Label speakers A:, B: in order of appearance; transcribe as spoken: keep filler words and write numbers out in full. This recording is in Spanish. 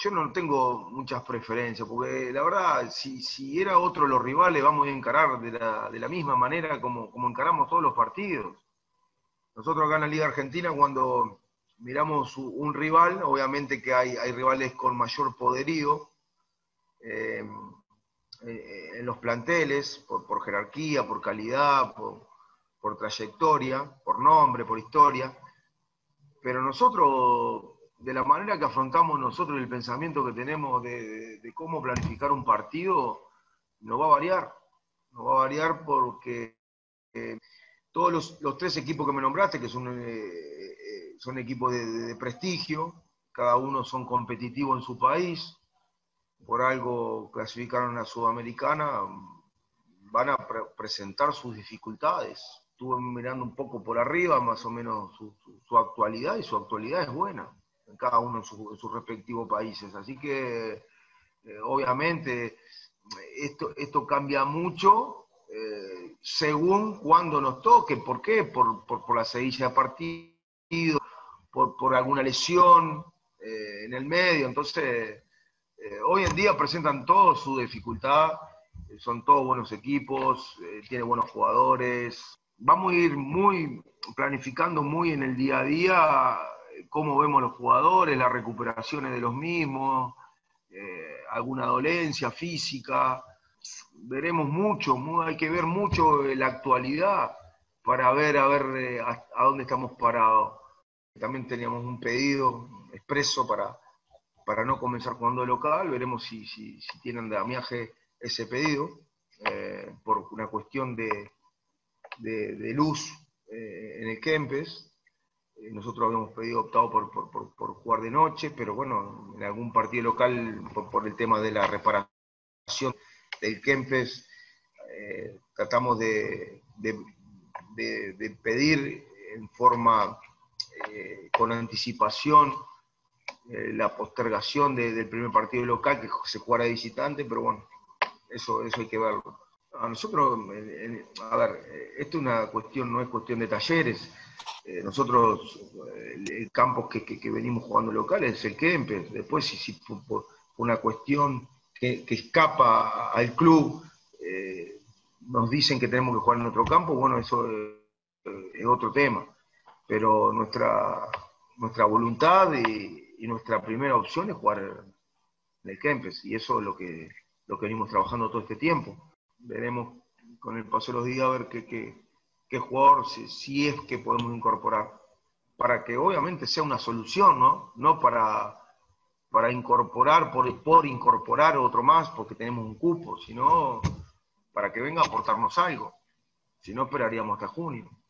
A: yo no tengo muchas preferencias, porque la verdad, si, si era otro los rivales, vamos a encarar de la, de la misma manera como, como encaramos todos los partidos. Nosotros acá en la Liga Argentina, cuando miramos un rival, obviamente que hay, hay rivales con mayor poderío eh, eh, en los planteles, por, por jerarquía, por calidad, por, por trayectoria, por nombre, por historia, pero nosotros, de la manera que afrontamos nosotros el pensamiento que tenemos de, de, de cómo planificar un partido, no va a variar, no va a variar porque eh, todos los, los tres equipos que me nombraste, que son, eh, son equipos de, de, de prestigio, cada uno son competitivos en su país, por algo clasificaron a Sudamericana, van a pre presentar sus dificultades. Estuve mirando un poco por arriba, más o menos, su, su, su actualidad, y su actualidad es buena, en cada uno en, su, en sus respectivos países. Así que, eh, obviamente, esto, esto cambia mucho eh, según cuando nos toque. ¿Por qué? Por, por, por la seguilla de partido, por, por alguna lesión eh, en el medio. Entonces, eh, hoy en día presentan todo su dificultad, eh, son todos buenos equipos, eh, tiene buenos jugadores. Vamos a ir muy planificando muy en el día a día eh, cómo vemos los jugadores, las recuperaciones de los mismos, eh, alguna dolencia física. Veremos mucho, muy, hay que ver mucho la actualidad para ver a ver eh, a, a dónde estamos parados. También teníamos un pedido expreso para, para no comenzar jugando de local. Veremos si, si, si tienen de andamiaje ese pedido, eh, por una cuestión de, de, de luz eh, en el Kempes. Eh, nosotros habíamos pedido, optado por, por, por, por jugar de noche, pero bueno, en algún partido local, por, por el tema de la reparación del Kempes, eh, tratamos de, de, de, de pedir en forma, eh, con anticipación, eh, la postergación de, del primer partido local, que se jugara de visitante, pero bueno, eso, eso hay que verlo. A nosotros, eh, a ver, esto es una cuestión, no es cuestión de talleres. Eh, nosotros, el, el campo que, que, que venimos jugando local es el Kempes. Después, si, si por, por una cuestión que, que escapa al club, eh, nos dicen que tenemos que jugar en otro campo, bueno, eso es, es otro tema. Pero nuestra, nuestra voluntad y, y nuestra primera opción es jugar en el Kempes, y eso es lo que, lo que venimos trabajando todo este tiempo. Veremos con el paso de los días a ver qué, qué, qué jugador, si, si es que podemos incorporar, para que obviamente sea una solución, ¿no? No para, para incorporar, por, por incorporar otro más porque tenemos un cupo, sino para que venga a aportarnos algo. Si no, esperaríamos hasta junio.